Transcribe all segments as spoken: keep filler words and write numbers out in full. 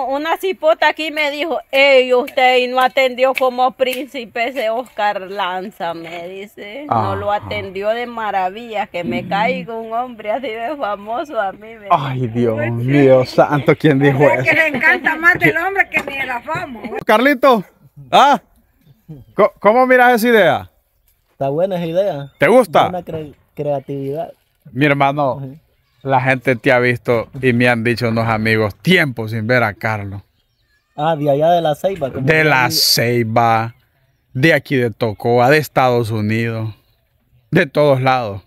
una cipota aquí me dijo, ey, usted no atendió como príncipe ese Oscar Lanza, me dice. Ajá. No lo atendió de maravilla, que me caiga un hombre así de famoso a mí. Me Ay, Dios mío santo, ¿quién dijo eso? Que le encanta más del hombre que ni de la fama. Carlito, ¿ah? ¿Cómo, cómo miras esa idea? Está buena esa idea. ¿Te gusta? Buena cre creatividad. Mi hermano, uh-huh. La gente te ha visto y me han dicho unos amigos tiempo sin ver a Carlos. Ah, de allá de la Ceiba. Como de la Ceiba, de aquí de Tocoa, de Estados Unidos, de todos lados.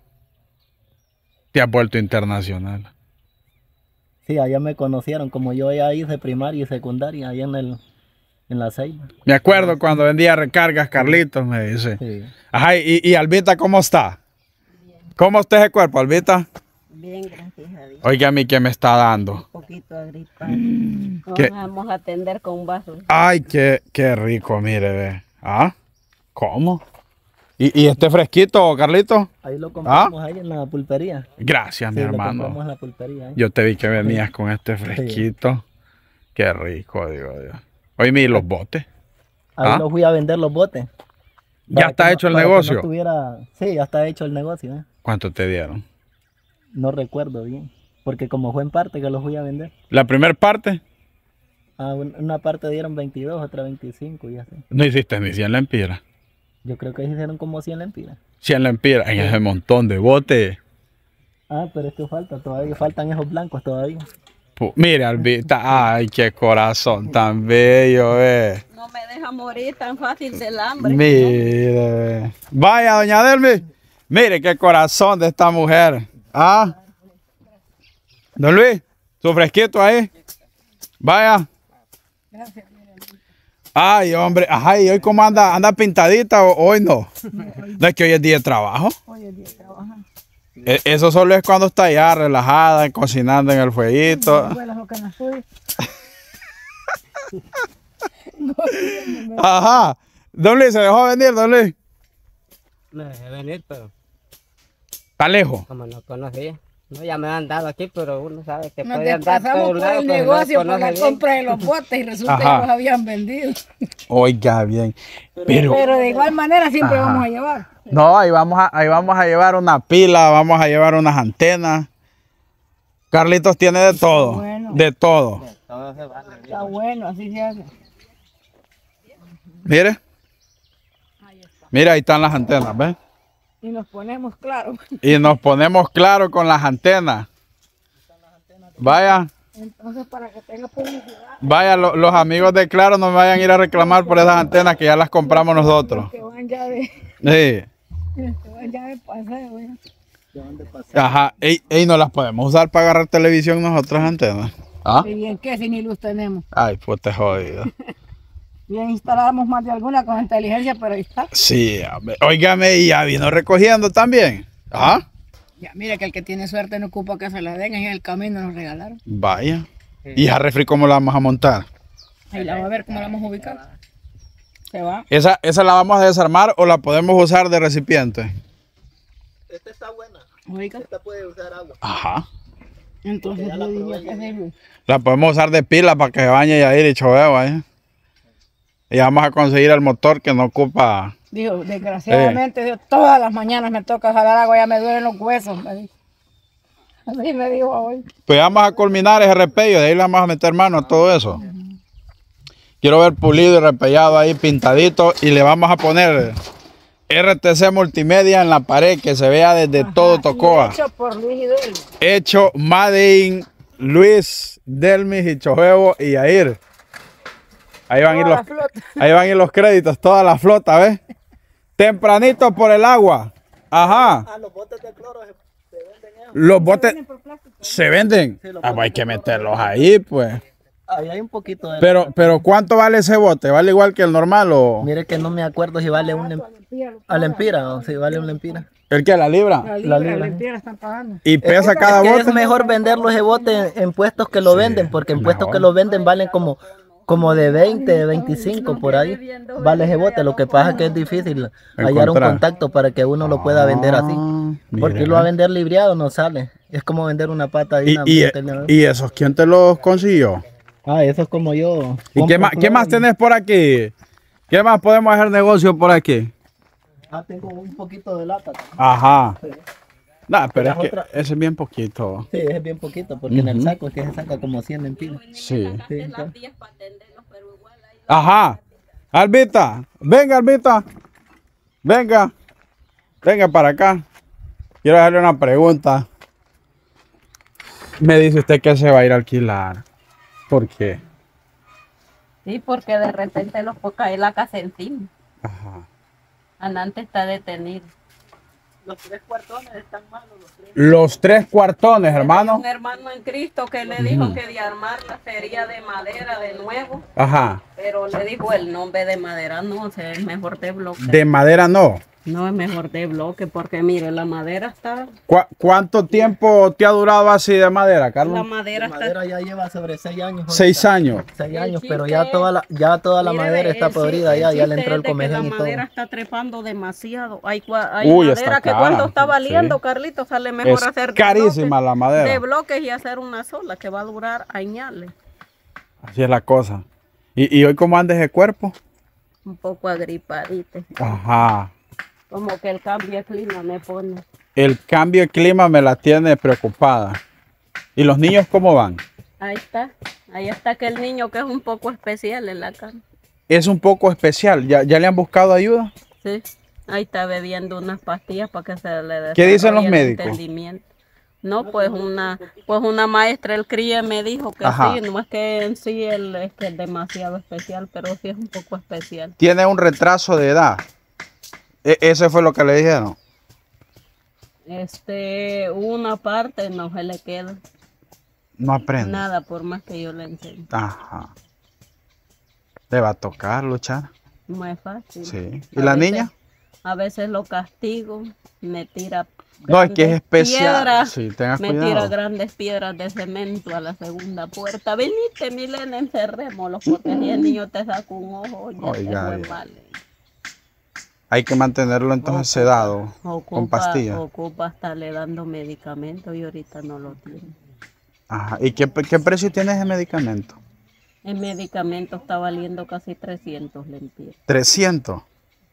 Te has vuelto internacional. Sí, allá me conocieron, como yo ya hice primaria y secundaria, allá en, el, en la Ceiba. Me acuerdo cuando vendía recargas, Carlitos, me dice. Sí. Ajá, y, y Albita, ¿cómo está? Bien. ¿Cómo está ese cuerpo, Albita? Bien, gracias a Dios. Oiga, a mí, ¿qué me está dando? Un poquito agripado. Nos ¿Qué? vamos a atender con un vaso. Ay, qué, qué rico, mire, ve. ¿Ah? ¿Cómo? ¿Y, y este fresquito, Carlito? Ahí lo compramos, ¿Ah? ahí en la pulpería. Gracias, sí, mi lo hermano. compramos en la pulpería, ¿eh? Yo te vi que venías con este fresquito. Sí. Qué rico, digo Dios. Oye, ¿y los botes? Ahí ¿Ah? los fui a vender los botes. ¿Ya está no, hecho el para negocio? Que no tuviera... Sí, ya está hecho el negocio, ¿eh? ¿Cuánto te dieron? No recuerdo bien, porque como fue en parte que los fui a vender. ¿La primera parte? Ah, una parte dieron veintidós, otra veinticinco y así. No hiciste ni cien lempiras. Yo creo que hicieron como cien lempiras. cien lempiras en sí. Ese montón de botes. Ah, pero es que falta todavía, faltan esos blancos todavía. P Mire, Albita, ay, qué corazón tan bello, eh. No me deja morir tan fácil del hambre. Mire, ¿no? Vaya, doña Delmi, mire qué corazón de esta mujer. Ah, don Luis, su fresquito ahí. Vaya. Gracias. Ay, hombre, ajá, ¿y hoy cómo anda? ¿Anda pintadita o hoy no? ¿No es que hoy es día de trabajo? Hoy es día de trabajo. E eso solo es cuando está ya relajada, cocinando en el fueguito. Ajá. Don Luis, ¿se dejó venir, don Luis? Me dejé venir, pero... ¿Está lejos? Como no conocía. No, ya me han dado aquí, pero uno sabe que nos puede andar todo por lado, el pero negocio no por la bien. compra de los botes y resulta Ajá. que los habían vendido. Oiga, bien. Pero, pero de igual manera siempre ajá. vamos a llevar. No, ahí vamos a, ahí vamos a llevar una pila, vamos a llevar unas antenas. Carlitos tiene de todo, bueno. de todo. Todo se vale. Está bueno, así se hace. Mire. Mira, ahí están las antenas, ¿ves? Y nos ponemos claro. Y nos ponemos claro con las antenas. Vaya. Entonces, para que tenga publicidad. Vaya, lo, los amigos de Claro no me vayan a ir a reclamar por esas antenas que ya las compramos nosotros. Que van ya de, Sí. que van ya de paseo. ¿eh? Ajá. Ey, ey, no las podemos usar para agarrar televisión nosotros antenas. ¿Ah? ¿Y bien qué? Si ni luz tenemos. Ay, pues te jodido. Bien instalamos más de alguna con inteligencia, pero ahí está. Sí, hombre. Óigame, y ya vino recogiendo también. ¿Ah? Ya, mire que el que tiene suerte no ocupa que se la den, en el camino nos regalaron. Vaya. ¿Y esa refri cómo la vamos a montar? Ahí la va a ver cómo la vamos a ubicar. Se va. ¿Esa, esa la vamos a desarmar o la podemos usar de recipiente? Esta está buena. Oiga. Esta puede usar agua. Ajá. Entonces yo diría que sí. La podemos usar de pila para que se bañe y ahí y choveo ahí. Y vamos a conseguir el motor que no ocupa. Dijo, desgraciadamente, Dios, todas las mañanas me toca jalar agua, ya me duelen los huesos, me dijo. Así me dijo hoy. Pues vamos a culminar ese repello, de ahí le vamos a meter mano a todo eso. Uh-huh. Quiero ver pulido y repellado ahí, pintadito, y le vamos a poner R T C Multimedia en la pared, que se vea desde Ajá, todo Tocoa. Hecho por Luis y Delmis. Hecho Made in Luis, Delmis y Chojevo y Yair. Ahí van, a ir los, ahí van a ir los créditos, toda la flota, ¿ves? Tempranito por el agua. Ajá. Ah, los botes de cloro se, se venden. Esos. Los botes se venden. Sí, ah, pues hay que meterlos ahí, pues. Ahí hay un poquito de... Pero, pero ¿cuánto vale ese bote? ¿Vale igual que el normal o...? Mire que no me acuerdo si vale un... ¿A la empira o si vale un lempira? ¿El qué? ¿La libra? La libra, la libra. la empira están pagando. ¿Y pesa es, cada es que bote? Es mejor venderlo ese bote en, en puestos que lo Sí, venden, porque en mejor. puestos que lo venden valen como... Como de veinte, de veinticinco por ahí vale ese bote. Lo que pasa es que es difícil hallar un contacto para que uno lo pueda vender así. Porque mira. lo va a vender libriado no sale. Es como vender una pata de ¿Y, una y, botella. ¿Y esos quién te los consiguió? Ah, eso es como yo. ¿Y qué más, qué más tenés por aquí? ¿Qué más podemos hacer negocio por aquí? Ah, tengo un poquito de lata. Ajá. Sí. No, pero es Las que otras- ese es bien poquito. Sí, es bien poquito, porque en el Ujú. saco es que se saca como cien lempiras. Sí. Sí, claro. Ajá. Albita, venga, Albita. Venga. Venga para acá. Quiero hacerle una pregunta. Me dice usted que se va a ir a alquilar. ¿Por qué? Sí, porque de repente los puede caer la casa encima. Ajá. Anante está detenido. Los tres cuartones están malos, los tres. Los tres cuartones, hermano. Un hermano en Cristo que le dijo que de armarla sería de madera de nuevo, Ajá. pero le dijo el nombre de madera no, o sea, es mejor de bloque. De madera no. No es mejor de bloque porque mire, la madera está, ¿Cu- ¿Cuánto tiempo te ha durado así de madera, la Carlos? madera La está, madera ya lleva sobre seis años. ahorita. Seis años. Seis El años, pero chiste ya toda la, ya toda la mire, madera ve, está el podrida chiste- ya, el ya le chiste entró el es de que comején y la todo. madera está trepando demasiado. Hay, cua- hay Uy, madera está que cara. cuando está valiendo, Sí. Carlito, sale mejor Es hacer de carísima bloques, la madera. de bloques y hacer una sola que va a durar añales. Así es la cosa. ¿Y, y hoy cómo andes de cuerpo? Un poco agripadito. Ajá. Como que el cambio de clima me pone. El cambio de clima me la tiene preocupada. ¿Y los niños cómo van? Ahí está. Ahí está aquel niño que es un poco especial en la cama. Es un poco especial. ¿Ya, ya le han buscado ayuda? Sí. Ahí está bebiendo unas pastillas para que se le ¿Qué dicen los desarrolle el médicos? entendimiento. No, pues una, pues una maestra, el críe me dijo que Ajá. sí, no es que en sí él es que es demasiado especial, pero sí es un poco especial. Tiene un retraso de edad. E- ese fue lo que le dijeron. Este, una parte no se le queda No aprende. nada por más que yo le enseñe. Ajá. Le va a tocar luchar. No es fácil. Sí. ¿Y A la veces- niña? A veces lo castigo, me tira No, es que es grandes especial. piedras, Sí, tengas me tira cuidado. grandes piedras de cemento a la segunda puerta. Venite, Milena, encerrémoslos, porque si el niño te saca un ojo, ya te Oiga, fue bien. mal. Hay que mantenerlo entonces sedado con Ocupa, pastillas. ocupa estarle dando medicamento y ahorita no lo tiene. Ajá. ¿Y qué, qué precio tiene ese medicamento? El medicamento está valiendo casi trescientos lempiras. trescientos.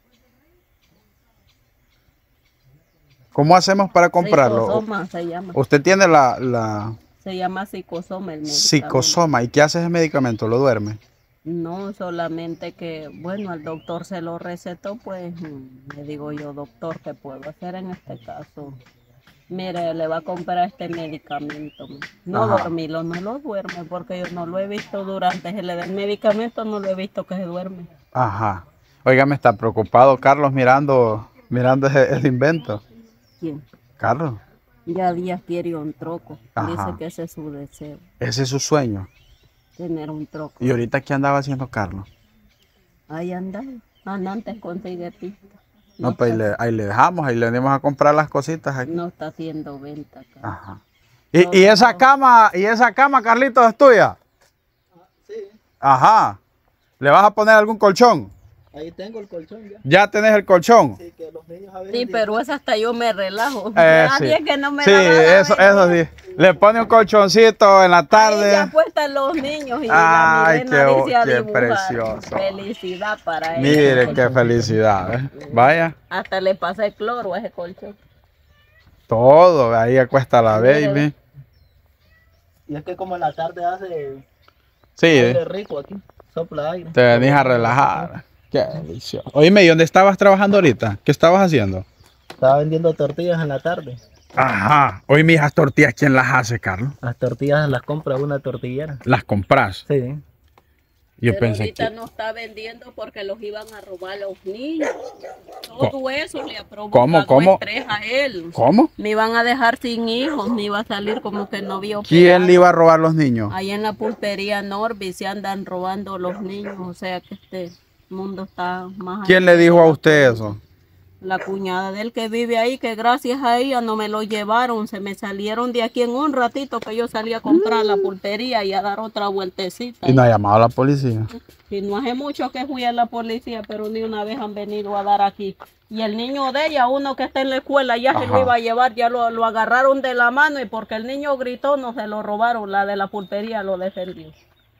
¿Cómo hacemos para comprarlo? Psicosoma se llama. Usted tiene la, la Se llama psicosoma el medicamento. psicosoma. ¿Y qué hace ese medicamento? ¿Lo duerme? No, solamente que, bueno, el doctor se lo recetó, pues mm, le digo yo, doctor, ¿qué puedo hacer en este caso? Mire, le va a comprar este medicamento. No Ajá. dormirlo, no lo duerme, porque yo no lo he visto durante el del medicamento, no lo he visto que se duerme. Ajá. Oiga, me está preocupado Carlos mirando, mirando ese, ese invento. ¿Quién? Carlos, Ya Díaz quiere un troco. Ajá. Dice que ese es su deseo, ese es su sueño. tener un troco. ¿Y ahorita qué andaba haciendo Carlos? Ahí anda, antes consigue pista. No, pues ahí le, ahí le dejamos, ahí le venimos a comprar las cositas aquí. No está haciendo venta acá. Ajá. ¿Y, y esa cama, y esa cama, Carlitos, es tuya? Sí, Ajá. ¿Le vas a poner algún colchón? ahí tengo el colchón ya. ¿Ya tenés el colchón? Sí, que los niños a veces Sí, pero esa hasta yo me relajo. Eh, Nadie sí. que no me Sí, la va a dar, eso, ¿verdad? eso sí. Le pone un colchoncito en la Ahí tarde. ya puestan los niños y Ay, la qué Milena bo- dice a qué dibujar. precioso. Felicidad para ella. Mire qué felicidad, ¿eh? Vaya. Hasta le pasé cloro a ese colchón. Todo, ahí acuesta la baby. Y es que como en la tarde hace Sí, aire eh, rico aquí, sopla aire. te venís a relajar. Qué delicioso. Oíme, ¿y dónde estabas trabajando ahorita? ¿Qué estabas haciendo? Estaba vendiendo tortillas en la tarde. Ajá. Oye, mis esas tortillas, ¿quién las hace, Carlos? Las tortillas las compra una tortillera. ¿Las compras? Sí. Yo Pero pensé ahorita que... no está vendiendo porque los iban a robar los niños. Todo eso le ha provocado ¿Cómo, cómo? estrés a él. ¿Cómo? Me iban a dejar sin hijos, me iba a salir como que no vio. ¿Quién le iba a robar los niños? Ahí en la pulpería Norby se andan robando los niños, o sea que este mundo está más... ¿Quién le dijo a usted eso? La cuñada del que vive ahí, que gracias a ella no me lo llevaron, se me salieron de aquí en un ratito que yo salí a comprar la pulpería y a dar otra vueltecita. Y no ha llamado a la policía. Y no hace mucho que fui a la policía, pero ni una vez han venido a dar aquí. Y el niño de ella, uno que está en la escuela, ya se Ajá. lo iba a llevar, ya lo, lo agarraron de la mano y porque el niño gritó, no se lo robaron, la de la pulpería lo defendió.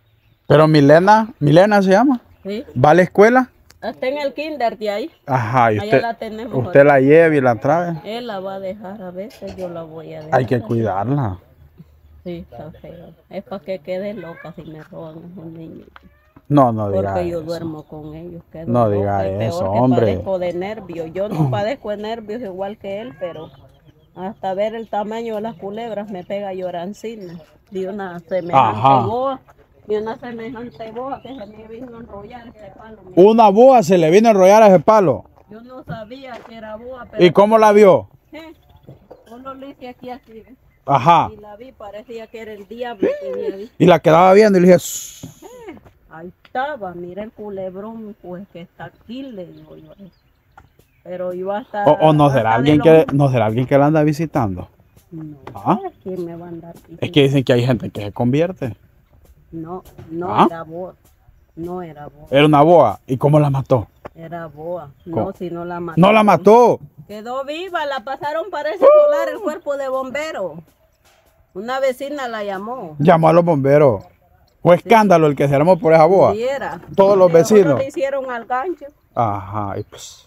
Pero Milena, Milena se llama. Sí. ¿Va a la escuela? Está en el kinder de ahí. Ajá, y Allá usted, la tenemos. usted la lleva y la trae. Él la va a dejar a veces, yo la voy a dejar. Hay que cuidarla. Sí, está feo. Es para que quede loca si me roban a un niño. No, no diga Porque yo eso. duermo con ellos. quedo No loca, diga y peor eso, que hombre. Padezco de nervios. Yo no padezco de nervios igual que él, pero hasta ver el tamaño de las culebras me pega llorancina. De una semejante Ajá. boa. De una semejante boa que se me vino a enrollar este palo. Mira, Una boa se le vino a enrollar a ese palo. yo no sabía que era boa, pero... ¿Y cómo la vio? ¿Eh? Uno le hice aquí así, ¿ves? Ajá. Y la vi, parecía que era el diablo que me había. Y la quedaba viendo y le dije, "Shh". Ahí estaba, mira el culebrón, pues que está aquí, le digo yo. Pero yo hasta... o, o no será hasta alguien de que los- no será alguien que la anda visitando. No, ¿Ah? ¿quién me va a andar aquí? Es que dicen que hay gente que se convierte. No, no ¿Ah? era boa. No era boa. Era una boa. ¿Y cómo la mató? Era boa. ¿Cómo? No, si no la mató. No la mató. Quedó viva, la pasaron para ese solar el cuerpo de bombero. Una vecina la llamó. Llamó a los bomberos. Fue escándalo el que se armó por esa boa. Viera. Todos los Otros vecinos. le hicieron al gancho. Ajá. Y, pues.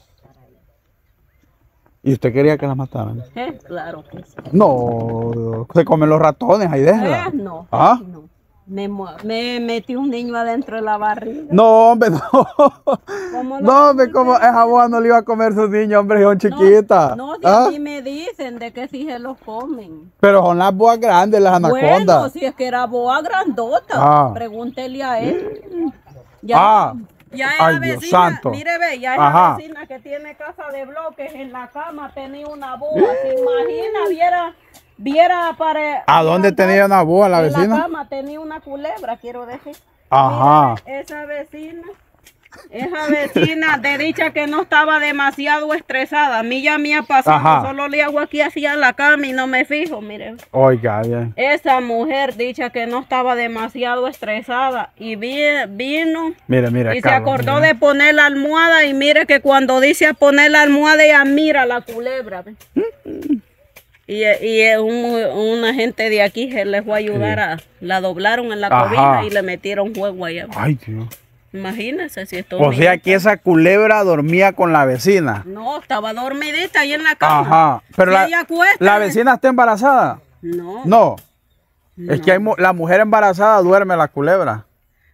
¿Y usted quería que la mataran? Eh, claro que sí. No, se comen los ratones, ahí déjela. Eh, no, ¿Ah? no. Me, mu- me metí un niño adentro de la barriga. No, hombre, no. ¿Cómo No, hombre, como esa boa no le iba a comer su niño, hombre, son No, chiquitas. No, si ¿Ah? a mí me dicen de que si se los comen. Pero son las boas grandes, las Bueno, anacondas. si es que era boa grandota, Ah. pregúntele a él. Ya, Ah. ya Ay, es la Dios vecina, santo. mire ve, ya es Ajá. la vecina que tiene casa de bloques, en la cama tenía una boa, se imagina, viera, viera para... ¿A dónde tenía una boa la En la vecina? cama tenía una culebra, quiero decir. Ajá. Mire, esa vecina, esa vecina, de dicha que no estaba demasiado estresada. A mí ya me ha pasado, Ajá. solo le hago aquí hacia la cama y no me fijo, mire. Oiga, bien. Esa mujer, dicha que no estaba demasiado estresada, y vi- vino Mire, mire. y se Carlos, acordó mire. de poner la almohada, y mire que cuando dice a poner la almohada, ella mira la culebra. ¿Ve? Y, y es un, una gente de aquí se les fue a ayudar a, la doblaron en la Ajá. cobija y le metieron fuego allá. Ay, Dios. Imagínense si esto... O sea que esa culebra dormía con la vecina. No, estaba dormidita ahí en la cama. Ajá. Pero Si la, ella acuesta, la vecina está embarazada. No. No. no. Es que hay mu- la mujer embarazada duerme la culebra.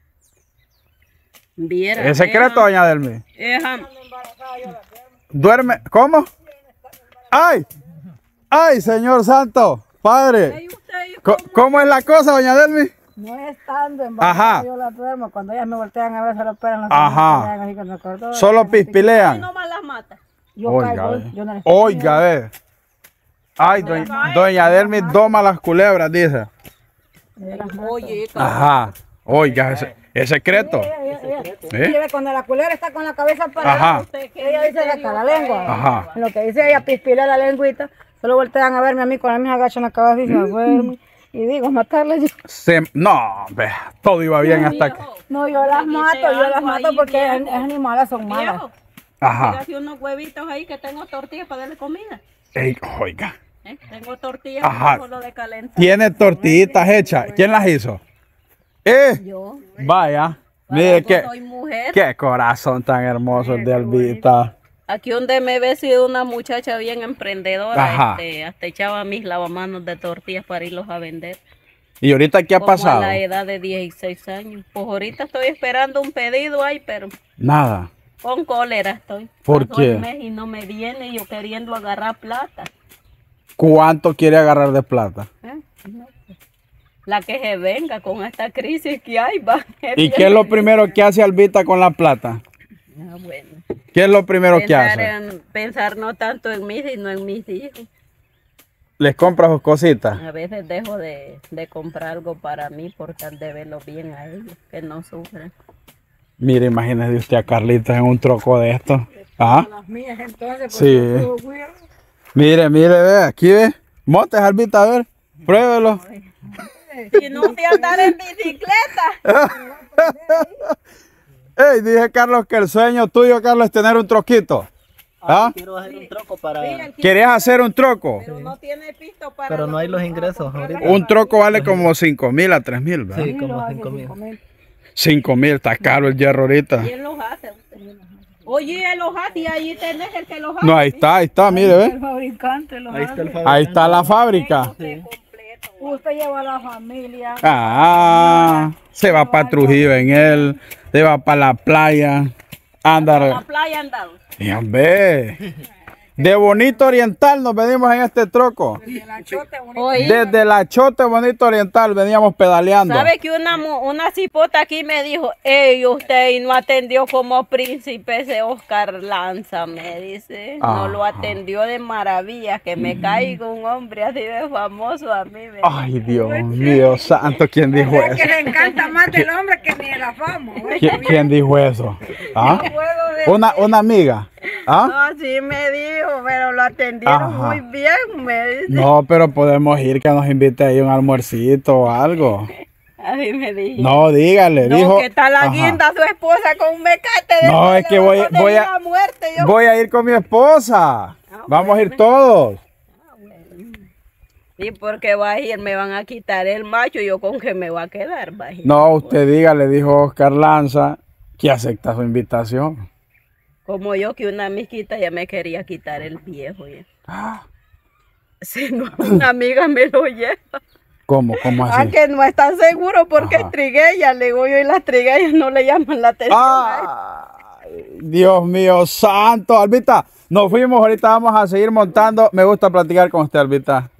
Viera, ¿Es secreto, doña Delmi? esa- Duerme. ¿Cómo? ¡Ay! ¡Ay, Señor Santo! Padre. Ey, usted, Co- ¿Cómo es la cosa, doña Delmi? No estando embarazada, Ajá. yo la duermo. Cuando ellas me voltean a ver, solo esperan las Ajá. señales, así cuando acordó, Solo ellas me pican. Ay, pispilean. no más las mata. Yo Oiga, caigo, ve. yo no les Oiga, ve. Ay, doña, doña Delmi doma las culebras, dice. Oye, Ajá. Oiga, es, es secreto. Ella, ella, ella. ¿Eh? Mire, cuando la culebra está con la cabeza para Ajá. abajo, ella dice saca la lengua. Ajá. En lo que dice ella, pispila la lengüita, solo voltean a verme a mí con la misma agacha en la cabeza y se duerme. Y digo, matarla yo. Se- no, ve, todo iba bien hasta que. No, yo las Dice mato, yo las algo mato ahí, porque viejo. es, es animales, son malas. viejo, Ajá. hágase unos huevitos ahí que tengo tortillas para darle comida. Ey, oiga. ¿Eh? Tengo tortillas Ajá. para lo de calentar. Tiene tortillitas hechas. ¿Quién las hizo? Eh. Yo. Vaya. Mire Yo qué, soy mujer. qué corazón tan hermoso el de Albita. Aquí donde me ve sido una muchacha bien emprendedora, Ajá. este, hasta echaba mis lavamanos de tortillas para irlos a vender. ¿Y ahorita qué ha Como pasado? a la edad de dieciséis años. Pues ahorita estoy esperando un pedido ahí, pero Nada. con cólera estoy. ¿Por Pasó qué? el mes y no me viene, yo queriendo agarrar plata. ¿Cuánto quiere agarrar de plata? ¿Eh? No, pues, la que se venga con esta crisis que hay, va. ¿Y qué es lo primero que hace Albita con la plata? Ah, bueno. ¿Qué es lo primero que Pensar, hace? en, pensar no tanto en mí, sino en mis hijos. Les compra sus cositas. A veces dejo de, de comprar algo para mí por tal de verlo bien a ellos, que no sufren. Mire, imagínese usted a Carlita en un troco de esto. ¿Ah? Las mías entonces, pues, Sí. yo tuve cuidado. Mire, mire, ve, aquí ve. Montes, Albita, a ver. Pruébelo. Si no te andar en bicicleta. Ey, dije Carlos que el sueño tuyo, Carlos, es tener un troquito. ¿Ah? Quiero hacer un troco para... ¿Querías hacer un troco? Pero no tiene pisto para... Pero no hay los ingresos ahorita. Un troco vale como cinco mil a tres mil, ¿verdad? Sí, como cinco mil. Cinco mil, está caro el hierro ahorita. ¿Quién los hace? Oye, él los hace y ahí tenés el que los hace. No, ahí está, ahí está, mire, ve. El fabricante lo Ahí está el hace. fabricante. Ahí está la fábrica. Usted lleva a la familia. Ah, se va para Trujillo en él, se va para la playa. A Anda, la playa andado. ya ve. De Bonito Oriental nos venimos en este troco. Oye, Desde la Chote Bonito Oriental veníamos pedaleando. ¿sabe que una, mu- una cipota aquí me dijo, ey, usted y no atendió como príncipe ese Oscar Lanza, me dice. No lo Ajá. atendió de maravilla, que me caiga un hombre así de famoso a mí. Me Ay, Dios mío, santo, ¿quién dijo Es que eso? le encanta más del hombre que ni de la fama. ¿eh? ¿Quién, quién dijo eso? ¿Ah? Puedo de- Una, una amiga. ¿Ah? No, sí me dijo, pero lo atendieron Ajá. muy bien, me dice. No, pero podemos ir que nos invite ahí un almuercito o algo. Así me dijo. No, dígale, No, dijo. que tal la Ajá. guinda su esposa con un mecate de No, es que voy- voy a- la muerte. Yo, Voy a ir con mi esposa. Vamos a ir todos. ¿y por qué va a ir? Me van a quitar el macho, yo con que me va a quedar, va a ir. No, usted dígale, dijo Oscar Lanza, que acepta su invitación. Como yo que una amiguita ya me quería quitar el viejo. Ya. Ah, Si no, una amiga me lo lleva. ¿Cómo? ¿Cómo Ah, así? que no están seguros porque Ajá. es trigueña, le digo yo, y las trigueñas no le llaman la atención. a Ay, Dios mío, santo, Albita. Nos fuimos, ahorita vamos a seguir montando. Me gusta platicar con usted, Albita.